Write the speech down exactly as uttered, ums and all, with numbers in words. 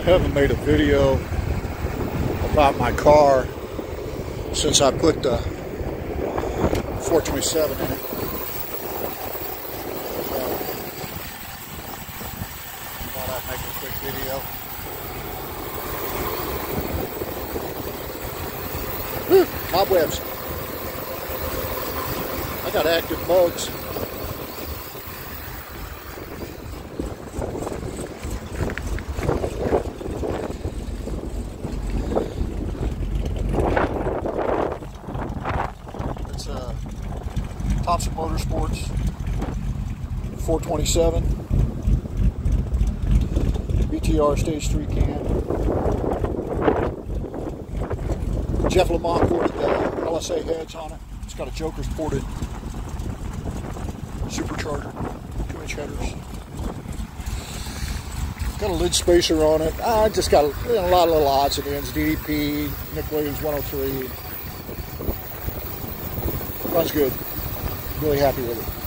haven't made a video about my car since I put the four twenty-seven in it. So, thought I'd make a quick video. Whew, cobwebs. I got active bugs. It's a Thompson Motorsports four twenty-seven B T R Stage three cam. Jeff Lamotte ported the L S A heads on it. It's got a Jokerz Ported supercharger, two inch headers. Got a lid spacer on it. I just got you know, a lot of little odds and ends. D D P, Nick Williams one oh three. Runs good. Really happy with it.